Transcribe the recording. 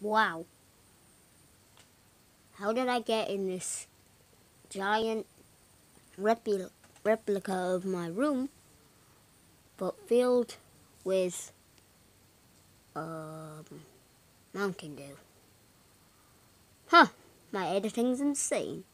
Wow. How did I get in this giant replica of my room, but filled with Mountain Dew? Huh, my editing's insane.